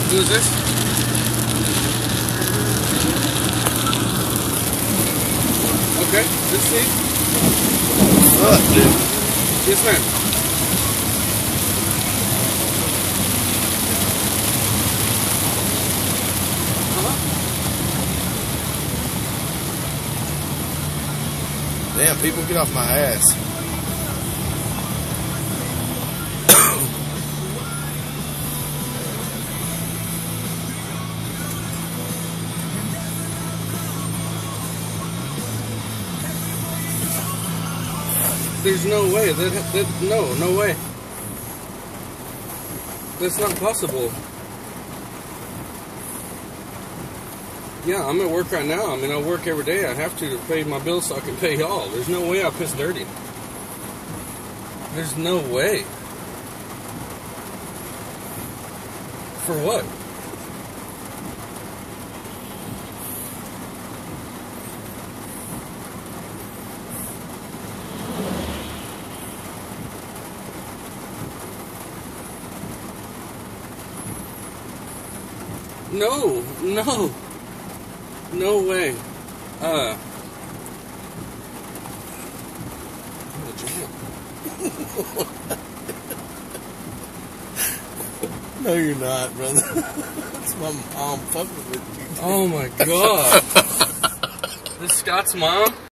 Who is this? Okay, let's see. What's up, dude? Yes, ma'am. Damn, people, get off my ass. There's no way. No way. That's not possible. Yeah, I'm at work right now. I mean, I work every day. I have to pay my bills so I can pay y'all. There's no way I piss dirty. There's no way. For what? No way. No, you're not, brother. That's my mom fucking with you. Oh my god. This is Scott's mom?